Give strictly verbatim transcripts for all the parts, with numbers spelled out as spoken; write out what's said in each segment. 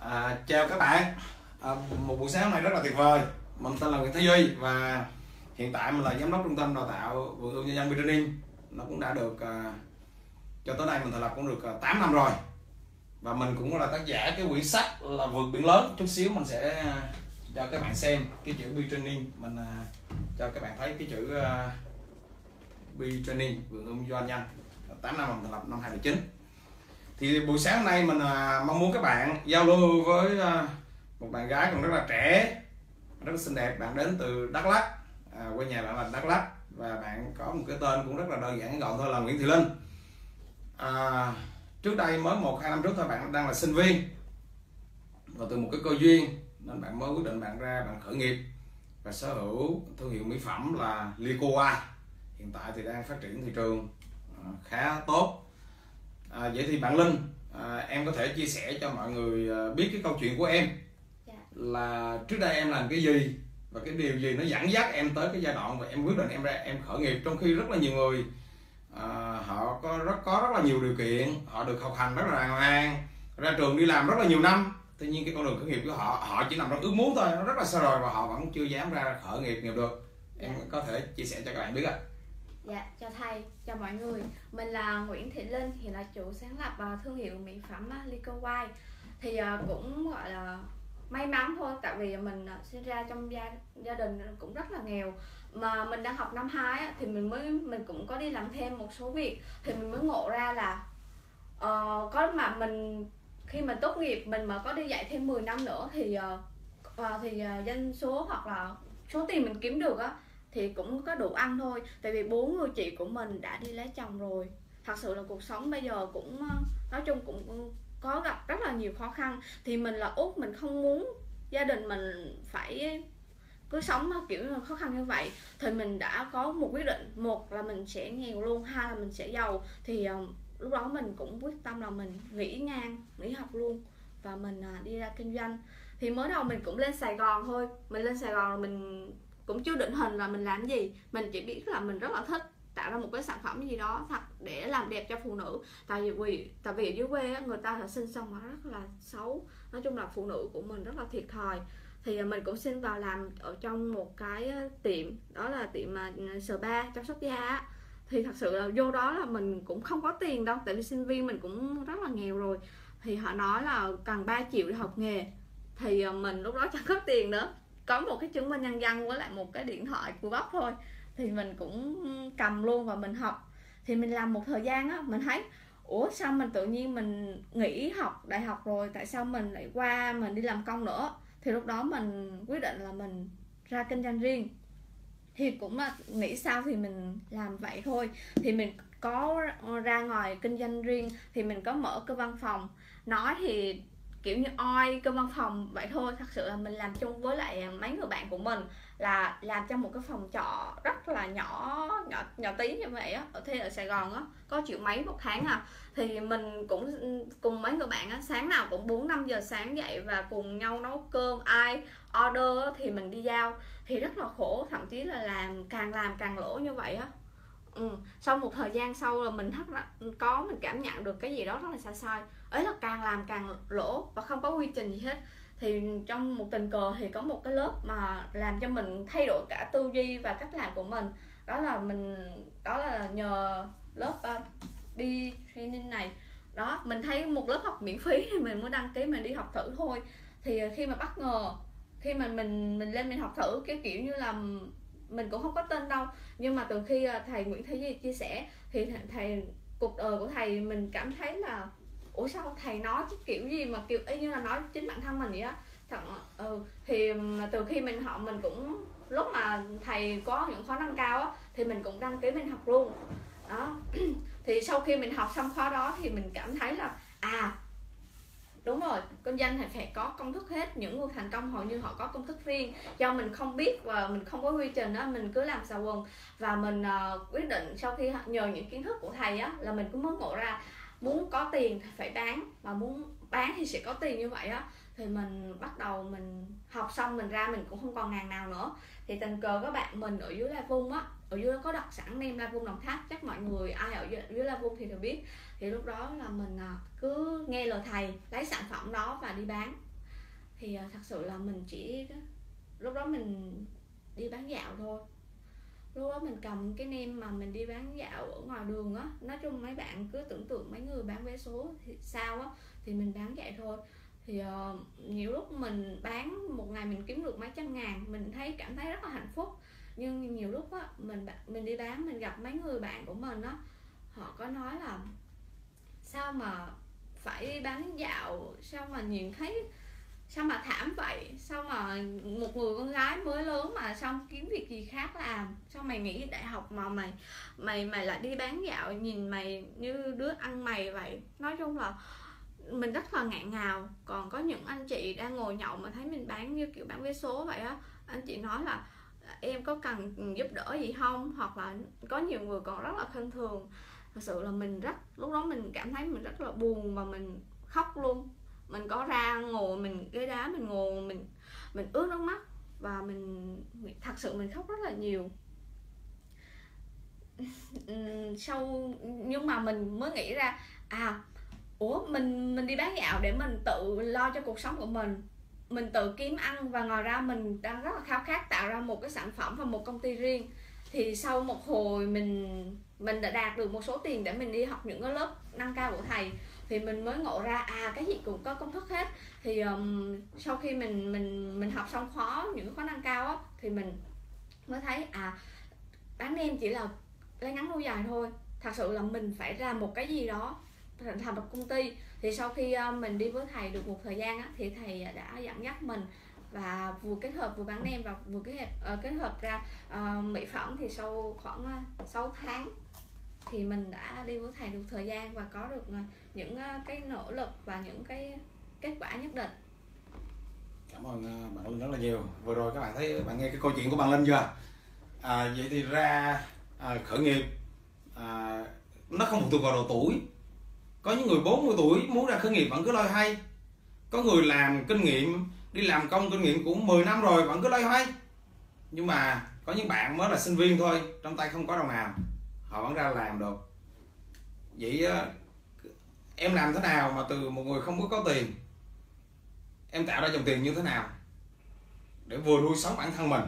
À, chào các bạn. À, một buổi sáng này rất là tuyệt vời. Mình tên là Nguyễn Thế Duy và hiện tại mình là giám đốc trung tâm đào tạo vườn ươm nhân dân Training. Nó cũng đã được à, cho tới nay mình thành lập cũng được à, tám năm rồi. Và mình cũng là tác giả cái quyển sách là Vượt Biển Lớn. Chút xíu mình sẽ à, cho các bạn xem cái chữ Bee Training. Mình à, cho các bạn thấy cái chữ à, Bee Training vườn ươm doanh nhân. tám năm mình thành lập năm hai không không chín. Thì buổi sáng nay mình à, mong muốn các bạn giao lưu với à, một bạn gái còn rất là trẻ, rất là xinh đẹp. Bạn đến từ Đắk Lắk, à, quê nhà bạn là Đắk Lắk, và bạn có một cái tên cũng rất là đơn giản gọn thôi là Nguyễn Thị Linh. À, trước đây mới một hai năm trước thôi bạn đang là sinh viên, và từ một cái cơ duyên nên bạn mới quyết định bạn ra bạn khởi nghiệp và sở hữu thương hiệu mỹ phẩm là Lico White. Hiện tại thì đang phát triển thị trường à, khá tốt. À, vậy thì bạn Linh, à, em có thể chia sẻ cho mọi người à, biết cái câu chuyện của em. Dạ. Là trước đây em làm cái gì và cái điều gì nó dẫn dắt em tới cái giai đoạn mà em quyết định em ra em khởi nghiệp, trong khi rất là nhiều người à, họ có rất có rất là nhiều điều kiện, họ được học hành rất là đàng hoàng, ra trường đi làm rất là nhiều năm, tuy nhiên cái con đường khởi nghiệp của họ họ chỉ nằm trong ước muốn thôi, nó rất là xa rồi và họ vẫn chưa dám ra khởi nghiệp nghiệp được. Em Dạ. có thể chia sẻ cho các bạn biết ạ? Dạ, chào thầy, chào mọi người. Mình là Nguyễn Thị Linh, hiện là chủ sáng lập uh, thương hiệu mỹ phẩm uh, Lico White. Thì uh, cũng gọi là may mắn thôi, tại vì mình uh, sinh ra trong gia gia đình cũng rất là nghèo. Mà mình đang học năm hai á, thì mình mới mình cũng có đi làm thêm một số việc, thì mình mới ngộ ra là uh, có mà mình khi mình tốt nghiệp mình mà có đi dạy thêm mười năm nữa thì uh, uh, thì uh, doanh số hoặc là số tiền mình kiếm được á thì cũng có đủ ăn thôi. Tại vì bốn người chị của mình đã đi lấy chồng rồi. Thật sự là cuộc sống bây giờ cũng nói chung cũng có gặp rất là nhiều khó khăn. Thì mình là út, mình không muốn gia đình mình phải cứ sống kiểu khó khăn như vậy. Thì mình đã có một quyết định, một là mình sẽ nghèo luôn, hai là mình sẽ giàu. Thì uh, lúc đó mình cũng quyết tâm là mình nghỉ ngang, nghỉ học luôn và mình uh, đi ra kinh doanh. Thì mới đầu mình cũng lên Sài Gòn thôi. Mình lên Sài Gòn là mình cũng chưa định hình là mình làm gì, mình chỉ biết là mình rất là thích tạo ra một cái sản phẩm gì đó thật để làm đẹp cho phụ nữ. Tại vì tại vì ở dưới quê á, người ta là sinh xong mà rất là xấu, nói chung là phụ nữ của mình rất là thiệt thòi. Thì mình cũng xin vào làm ở trong một cái tiệm, đó là tiệm spa chăm sóc da á. Thì thật sự là vô đó là mình cũng không có tiền đâu, tại vì sinh viên mình cũng rất là nghèo rồi. Thì họ nói là cần ba triệu để học nghề, thì mình lúc đó chẳng có tiền nữa, có một cái chứng minh nhân dân với lại một cái điện thoại của bắp thôi, thì mình cũng cầm luôn và mình học. Thì mình làm một thời gian á, mình thấy ủa sao mình tự nhiên mình nghỉ học đại học rồi, tại sao mình lại qua mình đi làm công nữa. Thì lúc đó mình quyết định là mình ra kinh doanh riêng. Thì cũng là nghĩ sao thì mình làm vậy thôi. Thì mình có ra ngoài kinh doanh riêng, thì mình có mở cái văn phòng. Nói thì kiểu như oi cơ văn phòng vậy thôi, thật sự là mình làm chung với lại mấy người bạn của mình, là làm trong một cái phòng trọ rất là nhỏ nhỏ nhỏ tí như vậy á, ở thuê ở Sài Gòn á, có triệu mấy một tháng à. Thì mình cũng cùng mấy người bạn á, sáng nào cũng bốn năm giờ sáng dậy và cùng nhau nấu cơm, ai order á, thì mình đi giao. Thì rất là khổ, thậm chí là làm càng làm càng lỗ như vậy á. Ừ. Sau một thời gian sau là mình thắc có mình cảm nhận được cái gì đó rất là sai sai ấy, là càng làm càng lỗ và không có quy trình gì hết. Thì trong một tình cờ thì có một cái lớp mà làm cho mình thay đổi cả tư duy và cách làm của mình, đó là mình đó là nhờ lớp uh, đi training này đó. Mình thấy một lớp học miễn phí thì mình mới đăng ký mình đi học thử thôi. Thì khi mà bất ngờ khi mà mình mình lên mình học thử, cái kiểu như là mình cũng không có tin đâu, nhưng mà từ khi thầy Nguyễn Thế Duy chia sẻ thì thầy, thầy cuộc đời của thầy mình cảm thấy là ủa sao thầy nói chứ kiểu gì mà kiểu y như là nói chính bản thân mình vậy á. Thật, ừ, thì từ khi mình học mình cũng lúc mà thầy có những khóa nâng cao á thì mình cũng đăng ký mình học luôn đó. Thì sau khi mình học xong khóa đó thì mình cảm thấy là à đúng rồi, kinh doanh thì phải có công thức hết. Những người thành công hầu như họ có công thức riêng, do mình không biết và mình không có quy trình đó, mình cứ làm xà quần. Và mình uh, quyết định sau khi nhờ những kiến thức của thầy á, là mình cũng mới ngộ ra muốn có tiền thì phải bán, và muốn bán thì sẽ có tiền như vậy á. Thì mình bắt đầu mình học xong mình ra mình cũng không còn ngàn nào nữa. Thì tình cờ các bạn mình ở dưới La Vung á, ở dưới có đặt sẵn nem La Vung Đồng Tháp, chắc mọi người ai ở dưới, dưới La Vung thì đều biết. Thì lúc đó là mình cứ nghe lời thầy lấy sản phẩm đó và đi bán. thì uh, thật sự là mình chỉ lúc đó mình đi bán dạo thôi. Lúc đó mình cầm cái nem mà mình đi bán dạo ở ngoài đường á. Nói chung mấy bạn cứ tưởng tượng mấy người bán vé số thì sao á, thì mình bán vậy thôi. Thì uh, nhiều lúc mình bán một ngày mình kiếm được mấy trăm ngàn, mình thấy cảm thấy rất là hạnh phúc. Nhưng nhiều lúc á mình mình đi bán, mình gặp mấy người bạn của mình á, họ có nói là sao mà phải đi bán dạo, sao mà nhìn thấy sao mà thảm vậy, sao mà một người con gái mới lớn mà sao kiếm việc gì khác làm, sao mày nghỉ đại học mà mày mày mày lại đi bán dạo, nhìn mày như đứa ăn mày vậy. Nói chung là mình rất là ngại ngào. Còn có những anh chị đang ngồi nhậu mà thấy mình bán như kiểu bán vé số vậy á, anh chị nói là em có cần giúp đỡ gì không, hoặc là có nhiều người còn rất là khinh thường. Thật sự là mình rất, lúc đó mình cảm thấy mình rất là buồn và mình khóc luôn. Mình có ra ngồi mình ghế đá, mình ngồi mình mình ướt nước mắt và mình, mình thật sự mình khóc rất là nhiều. Sau nhưng mà mình mới nghĩ ra à ủa mình mình đi bán dạo để mình tự lo cho cuộc sống của mình, mình tự kiếm ăn, và ngoài ra mình đang rất là khao khát tạo ra một cái sản phẩm và một công ty riêng. Thì sau một hồi mình mình đã đạt được một số tiền để mình đi học những cái lớp nâng cao của thầy, thì mình mới ngộ ra à cái gì cũng có công thức hết. Thì um, sau khi mình mình mình học xong khóa những khóa nâng cao á, thì mình mới thấy à bán nem chỉ là lấy ngắn lâu dài thôi. Thật sự là mình phải làm một cái gì đó, thành một công ty. Thì sau khi uh, mình đi với thầy được một thời gian á, thì thầy đã dẫn dắt mình và vừa kết hợp vừa bán nem và vừa kết hợp, uh, kết hợp ra uh, mỹ phẩm. Thì sau khoảng uh, sáu tháng thì mình đã đi với thầy được thời gian và có được uh, những uh, cái nỗ lực và những cái kết quả nhất định. Cảm ơn uh, bạn Linh rất là nhiều. Vừa rồi các bạn thấy, bạn nghe cái câu chuyện của bạn Linh chưa? À, vậy thì ra à, khởi nghiệp à, nó không phụ thuộc vào độ tuổi. Có những người bốn mươi tuổi muốn ra khởi nghiệp vẫn cứ loay hoay. Có người làm kinh nghiệm, đi làm công kinh nghiệm cũng mười năm rồi vẫn cứ loay hoay. Nhưng mà có những bạn mới là sinh viên thôi, trong tay không có đồng nào, họ vẫn ra làm được. Vậy em làm thế nào mà từ một người không có có tiền, em tạo ra dòng tiền như thế nào để vừa nuôi sống bản thân mình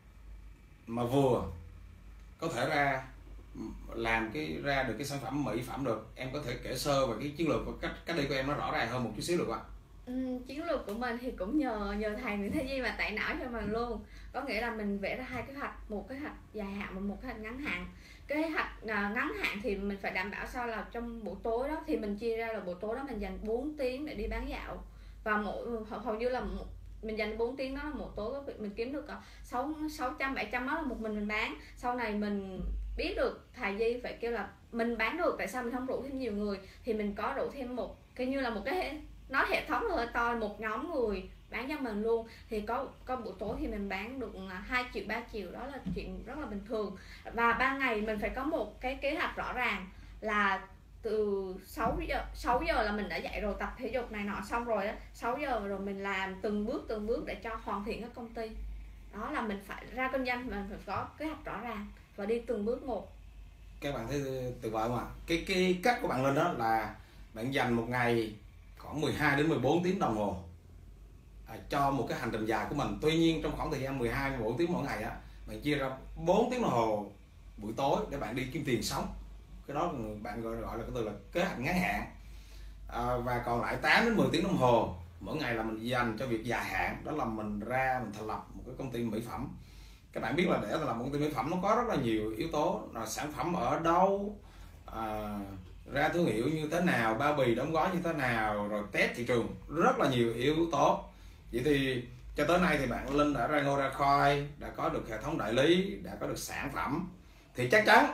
mà vừa có thể ra làm cái ra được cái sản phẩm mỹ phẩm được? Em có thể kể sơ về cái chiến lược và cách cách đi của em nó rõ ràng hơn một chút xíu được không ạ? Ừ, chiến lược của mình thì cũng nhờ nhờ thầy Nguyễn Thế Di mà tẩy não cho mình luôn. Có nghĩa là mình vẽ ra hai kế hoạch, một kế hoạch dài hạn và một kế hoạch ngắn hạn. Kế hoạch ngắn hạn thì mình phải đảm bảo sao là trong buổi tối đó thì mình chia ra là buổi tối đó mình dành bốn tiếng để đi bán dạo, và mỗi hầu như là một, mình dành bốn tiếng đó là một tối mình kiếm được sáu sáu trăm bảy trăm, đó là một mình mình bán. Sau này mình biết được thầy Di phải kêu là mình bán được, tại sao mình không rủ thêm nhiều người, thì mình có rủ thêm một cái như là một cái nói hệ thống hơi to, một nhóm người bán cho mình luôn. Thì có có buổi tối thì mình bán được hai triệu ba triệu, đó là chuyện rất là bình thường. Và ban ngày mình phải có một cái kế hoạch rõ ràng, là từ sáu giờ sáu giờ là mình đã dậy rồi, tập thể dục này nọ xong rồi á, sáu giờ rồi mình làm từng bước từng bước để cho hoàn thiện cái công ty. Đó là mình phải ra kinh doanh, mình phải có kế hoạch rõ ràng và đi từng bước một. Các bạn thấy tuyệt vời không ạ? Cái cái cách của bạn lên đó là bạn dành một ngày khoảng mười hai đến mười bốn tiếng đồng hồ à, cho một cái hành trình dài của mình. Tuy nhiên trong khoảng thời gian mười hai đến mười bốn tiếng mỗi ngày á, bạn chia ra bốn tiếng đồng hồ buổi tối để bạn đi kiếm tiền sống. Cái đó bạn gọi gọi là cái từ là kế hoạch ngắn hạn. À, và còn lại tám đến mười tiếng đồng hồ mỗi ngày là mình dành cho việc dài hạn, đó là mình ra mình thành lập một cái công ty mỹ phẩm. Các bạn biết là để thành lập một công ty mỹ phẩm nó có rất là nhiều yếu tố, là sản phẩm ở đâu, à, ra thương hiệu như thế nào, bao bì đóng gói như thế nào, rồi test thị trường, rất là nhiều yếu tố. Vậy thì cho tới nay thì bạn Linh đã ra ngôi ra khoi, đã có được hệ thống đại lý, đã có được sản phẩm, thì chắc chắn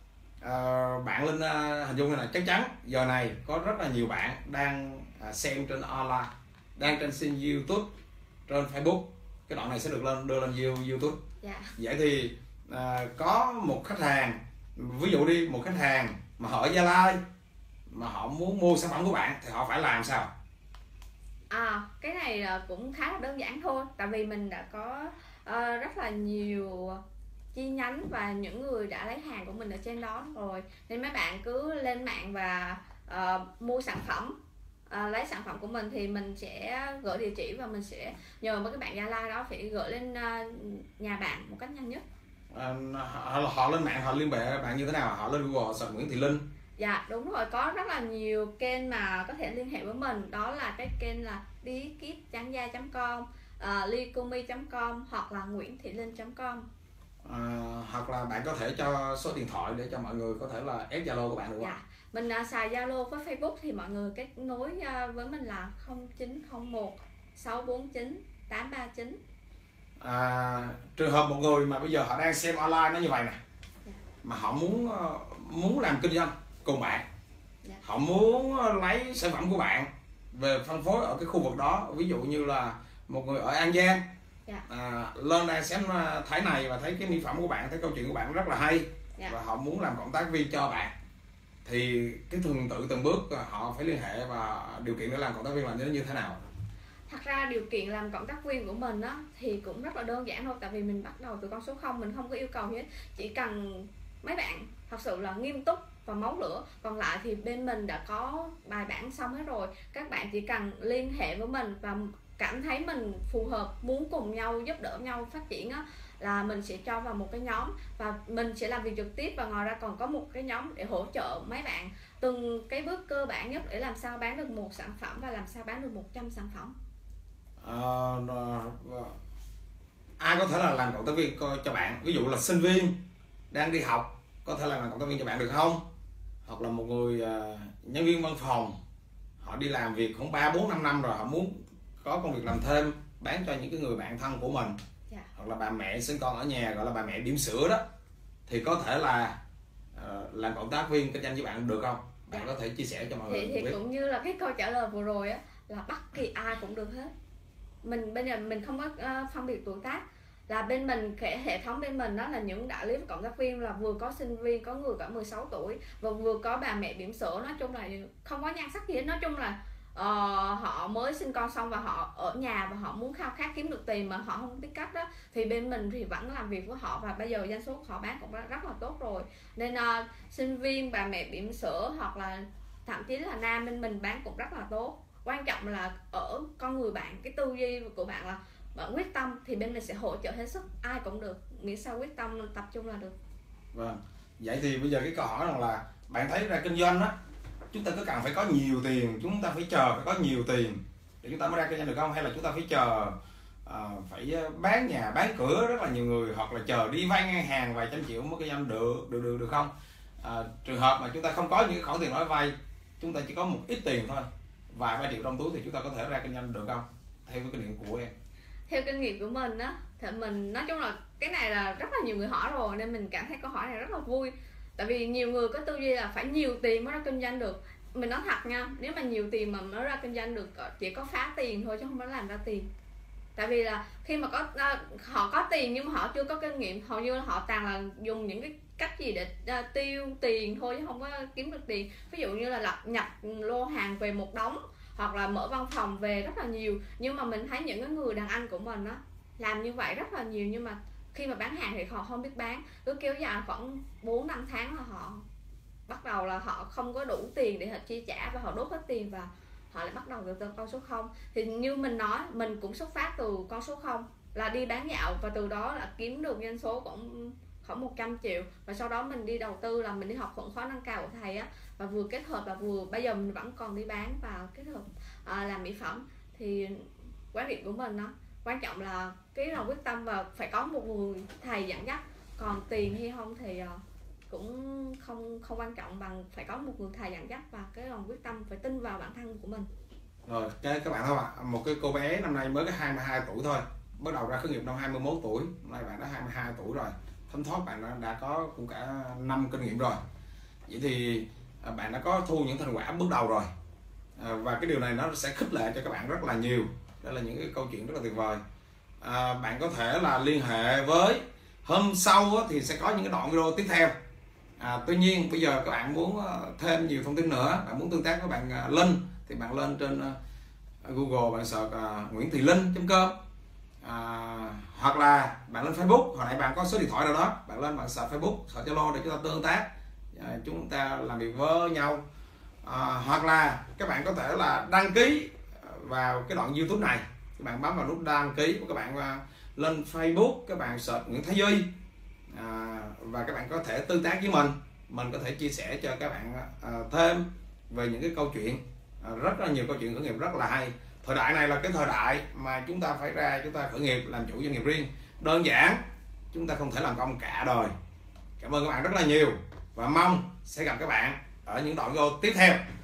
uh, bạn Linh uh, hình dung là chắc chắn giờ này có rất là nhiều bạn đang uh, xem trên online, đang trên xin YouTube, trên Facebook. Cái đoạn này sẽ được lên đưa lên YouTube. Yeah. Vậy thì uh, có một khách hàng, ví dụ đi, một khách hàng mà họ ở Gia Lai mà họ muốn mua sản phẩm của bạn thì họ phải làm sao? À, cái này cũng khá là đơn giản thôi, tại vì mình đã có uh, rất là nhiều chi nhánh và những người đã lấy hàng của mình ở trên đó rồi, nên mấy bạn cứ lên mạng và uh, mua sản phẩm à, lấy sản phẩm của mình thì mình sẽ gửi địa chỉ và mình sẽ nhờ mấy cái bạn Gia Lai đó phải gửi lên à, nhà bạn một cách nhanh nhất. À, họ, họ lên mạng họ liên hệ bạn như thế nào? Họ lên Google họ search Nguyễn Thị Linh. Dạ đúng rồi, có rất là nhiều kênh mà có thể liên hệ với mình, đó là cái kênh là bí kíp trắng da chấm com, uh, lycomi chấm com hoặc là nguyễn thị linh chấm com. À, hoặc là bạn có thể cho số điện thoại để cho mọi người có thể là add Zalo của bạn được không? Dạ, mình uh, xài Zalo với Facebook thì mọi người kết nối uh, với mình là không chín không một sáu bốn chín tám ba chín. À, trường hợp một người mà bây giờ họ đang xem online nó như vậy nè, Dạ. mà họ muốn muốn làm kinh doanh cùng bạn, Dạ. họ muốn lấy sản phẩm của bạn về phân phối ở cái khu vực đó, ví dụ như là một người ở An Giang, Dạ. à, lên đây xem thấy này và thấy cái mỹ phẩm của bạn, thấy câu chuyện của bạn rất là hay, Dạ. và họ muốn làm cộng tác viên cho bạn, thì cái tuần tự từng bước họ phải liên hệ và điều kiện để làm cộng tác viên là như thế nào? Thật ra điều kiện làm cộng tác viên của mình á thì cũng rất là đơn giản thôi, tại vì mình bắt đầu từ con số không, mình không có yêu cầu gì hết, chỉ cần mấy bạn thật sự là nghiêm túc và máu lửa, còn lại thì bên mình đã có bài bản xong hết rồi. Các bạn chỉ cần liên hệ với mình và cảm thấy mình phù hợp, muốn cùng nhau giúp đỡ nhau phát triển á, là mình sẽ cho vào một cái nhóm và mình sẽ làm việc trực tiếp, và ngoài ra còn có một cái nhóm để hỗ trợ mấy bạn từng cái bước cơ bản nhất để làm sao bán được một sản phẩm và làm sao bán được một trăm sản phẩm. À, ai có thể là làm cộng tác viên cho bạn, ví dụ là sinh viên đang đi học có thể là làm cộng tác viên cho bạn được không, hoặc là một người uh, nhân viên văn phòng, họ đi làm việc khoảng ba bốn năm năm rồi, họ muốn có công việc làm thêm bán cho những cái người bạn thân của mình, Yeah. hoặc là bà mẹ sinh con ở nhà, gọi là bà mẹ bỉm sữa đó, thì có thể là uh, làm cộng tác viên kinh doanh với bạn được không? Bạn Yeah. có thể chia sẻ cho mọi người thì, thì biết. cũng như là cái câu trả lời vừa rồi á, là bất kỳ ai cũng được hết. Mình bây giờ mình không có uh, phân biệt tuổi tác, là bên mình cái hệ thống bên mình đó là những đại lý và cộng tác viên là vừa có sinh viên, có người cả mười sáu tuổi và vừa có bà mẹ bỉm sữa, nói chung là không có nhan sắc gì hết. Nói chung là uh, họ mới sinh con xong và họ ở nhà và họ muốn khao khát kiếm được tiền mà họ không biết cách đó, thì bên mình thì vẫn làm việc với họ, và bây giờ doanh số của họ bán cũng rất là tốt rồi. Nên uh, sinh viên, bà mẹ bỉm sữa hoặc là thậm chí là nam bên mình bán cũng rất là tốt. Quan trọng là ở con người bạn, cái tư duy của bạn là bạn quyết tâm thì bên mình sẽ hỗ trợ hết sức, ai cũng được, miễn sao quyết tâm tập trung là được. Vâng, vậy thì bây giờ cái câu hỏi rằng là bạn thấy ra kinh doanh á, chúng ta có cần phải có nhiều tiền, chúng ta phải chờ phải có nhiều tiền để chúng ta mới ra kinh doanh được không, hay là chúng ta phải chờ uh, phải bán nhà bán cửa rất là nhiều người, hoặc là chờ đi vay ngân hàng vài trăm triệu mới kinh doanh được được được được không? Uh, trường hợp mà chúng ta không có những khoản tiền nói vay, chúng ta chỉ có một ít tiền thôi, vài ba triệu trong túi, thì chúng ta có thể ra kinh doanh được không, theo cái kinh nghiệm của em? Theo kinh nghiệm của mình á, thì mình nói chung là cái này là rất là nhiều người hỏi rồi, nên mình cảm thấy câu hỏi này rất là vui. Tại vì nhiều người có tư duy là phải nhiều tiền mới ra kinh doanh được. Mình nói thật nha, nếu mà nhiều tiền mà mới ra kinh doanh được chỉ có phá tiền thôi chứ không có làm ra tiền. Tại vì là khi mà có họ có tiền nhưng mà họ chưa có kinh nghiệm, hầu như họ toàn là dùng những cái cách gì để uh, tiêu tiền thôi chứ không có kiếm được tiền. Ví dụ như là lập nhập lô hàng về một đống, hoặc là mở văn phòng về rất là nhiều. Nhưng mà mình thấy những cái người đàn anh của mình á làm như vậy rất là nhiều, nhưng mà khi mà bán hàng thì họ không biết bán, cứ kéo dài khoảng bốn năm tháng là họ bắt đầu là họ không có đủ tiền để họ chi trả và họ đốt hết tiền và họ lại bắt đầu từ con số không. Thì như mình nói, mình cũng xuất phát từ con số không là đi bán dạo, và từ đó là kiếm được doanh số cũng khoảng một trăm triệu, và sau đó mình đi đầu tư là mình đi học khuẩn khóa nâng cao của thầy á, và vừa kết hợp là vừa bây giờ mình vẫn còn đi bán và kết hợp à, làm mỹ phẩm. Thì quan điểm của mình đó, quan trọng là cái lòng quyết tâm và phải có một người thầy dẫn dắt, còn tiền hay không thì cũng không không quan trọng bằng phải có một người thầy dẫn dắt và cái lòng quyết tâm, phải tin vào bản thân của mình. Rồi cái các bạn thôi ạ, à, một cái cô bé năm nay mới có hai mươi hai tuổi thôi, bắt đầu ra khởi nghiệp năm hai mươi mốt tuổi, hôm nay bạn đã hai mươi hai tuổi rồi, thấm thoát bạn đã, đã có cũng cả năm kinh nghiệm rồi. Vậy thì à, bạn đã có thu những thành quả bước đầu rồi, à, và cái điều này nó sẽ khích lệ cho các bạn rất là nhiều. Đây là những cái câu chuyện rất là tuyệt vời. À, bạn có thể là liên hệ với, hôm sau á, thì sẽ có những cái đoạn video tiếp theo. À, tuy nhiên bây giờ các bạn muốn thêm nhiều thông tin nữa, bạn muốn tương tác với bạn uh, Linh, thì bạn lên trên uh, Google, bạn search uh, nguyễn thị linh chấm com, à, hoặc là bạn lên Facebook, hồi nãy bạn có số điện thoại nào đó, bạn lên bạn search Facebook, search Zalo để chúng ta tương tác, à, chúng ta làm việc với nhau à, hoặc là các bạn có thể là đăng ký vào cái đoạn YouTube này, các bạn bấm vào nút đăng ký của các bạn, lên Facebook các bạn search Nguyễn Thái Duy, à, và các bạn có thể tương tác với mình mình có thể chia sẻ cho các bạn à, thêm về những cái câu chuyện, à, rất là nhiều câu chuyện khởi nghiệp rất là hay. Thời đại này là cái thời đại mà chúng ta phải ra chúng ta khởi nghiệp, làm chủ doanh nghiệp riêng. Đơn giản, chúng ta không thể làm công cả đời. Cảm ơn các bạn rất là nhiều và mong sẽ gặp các bạn ở những đoạn video tiếp theo.